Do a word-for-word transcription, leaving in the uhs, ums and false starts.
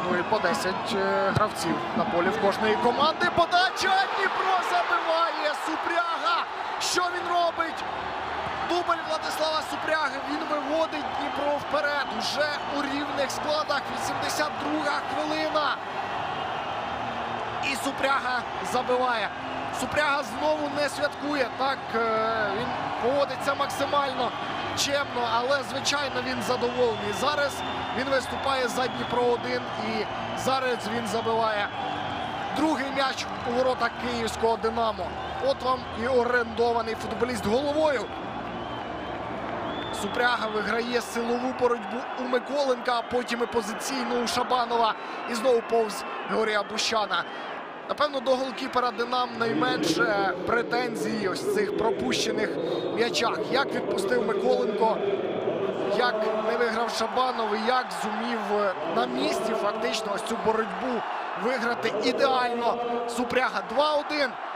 Ну і по десять гравців на полі в кожної команди. Подача! Дніпро забиває! Супряга! Що він робить? Дубль Владислава Супряги. Він виводить Дніпро вперед. Уже у рівних складах. вісімдесят друга хвилина. І Супряга забиває. Супряга знову не святкує. Так, він поводиться максимально чемно, але, звичайно, він задоволений. Зараз він виступає за Дніпро один і зараз він забиває другий м'яч у воротах київського «Динамо». От вам і орендований футболіст головою. Супряга виграє силову боротьбу у Миколенка, а потім і позиційну у Шабанова. І знову повз Георгія Бущана. Напевно, до голкіпера «Динамо» найменше претензій ось цих пропущених м'ячах. Як відпустив Миколенко, як не виграв Шабанов і як зумів на місці фактично ось цю боротьбу виграти ідеально Супряга. два один.